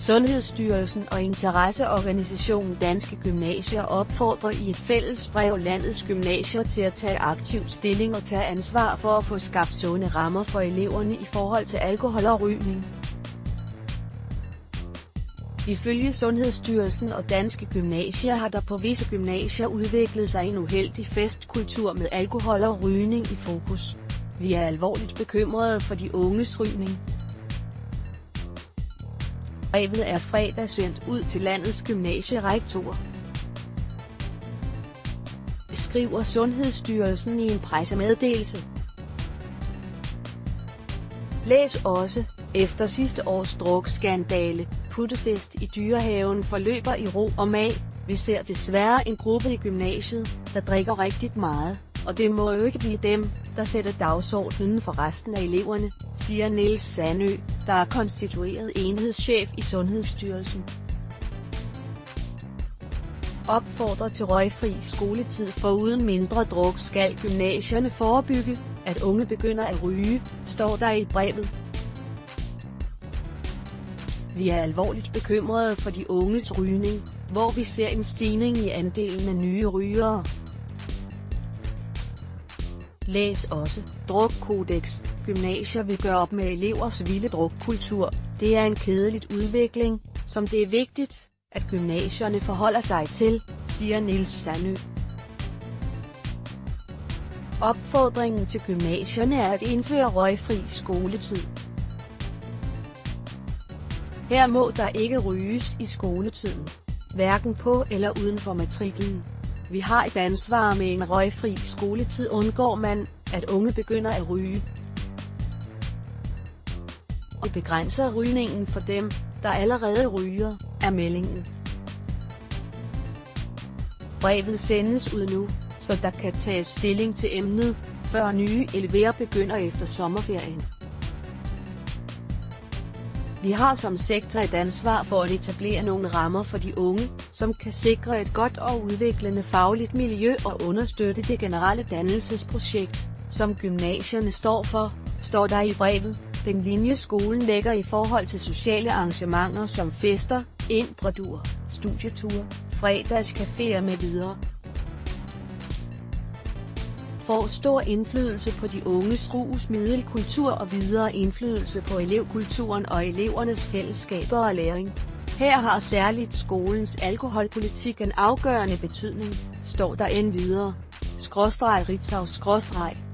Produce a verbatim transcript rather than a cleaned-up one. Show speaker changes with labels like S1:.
S1: Sundhedsstyrelsen og interesseorganisationen Danske Gymnasier opfordrer i et fælles brev landets gymnasier til at tage aktiv stilling og tage ansvar for at få skabt sunde rammer for eleverne i forhold til alkohol og rygning. Ifølge Sundhedsstyrelsen og Danske Gymnasier har der på visse gymnasier udviklet sig en uheldig festkultur med alkohol og rygning i fokus. Vi er alvorligt bekymrede for de unges rygning. Brevet er fredag sendt ud til landets gymnasierektorer, skriver Sundhedsstyrelsen i en pressemeddelelse. Læs også: efter sidste års drukskandale, puttefest i Dyrehaven forløber i ro og mag. Vi ser desværre en gruppe i gymnasiet, der drikker rigtig meget, og det må jo ikke blive dem, der sætter dagsordenen for resten af eleverne, siger Niels Sandø, der er konstitueret enhedschef i Sundhedsstyrelsen. Opfordrer til røgfri skoletid. Foruden mindre druk skal gymnasierne forebygge, at unge begynder at ryge, står der i brevet. Vi er alvorligt bekymrede for de unges rygning, hvor vi ser en stigning i andelen af nye rygere. Læs også: drukkodex. Gymnasier vil gøre op med elevers vilde drukkultur. Det er en kedelig udvikling, som det er vigtigt, at gymnasierne forholder sig til, siger Niels Sandø. Opfordringen til gymnasierne er at indføre røgfri skoletid. Her må der ikke ryges i skoletiden, hverken på eller uden for matriklen. Vi har et ansvar. Med en røgfri skoletid undgår man, at unge begynder at ryge, og begrænser rygningen for dem, der allerede ryger, er meldingen. Brevet sendes ud nu, så der kan tages stilling til emnet, før nye elever begynder efter sommerferien. Vi har som sektor et ansvar for at etablere nogle rammer for de unge, som kan sikre et godt og udviklende fagligt miljø og understøtte det generelle dannelsesprojekt, som gymnasierne står for, står der i brevet. Den linje skolen lægger i forhold til sociale arrangementer som fester, indredur, studieture, fredagscaféer med videre, får stor indflydelse på de unges rusmiddelkultur og videre indflydelse på elevkulturen og elevernes fællesskaber og læring. Her har særligt skolens alkoholpolitik en afgørende betydning, står der endvidere. Skråstreg Ritzau skråstreg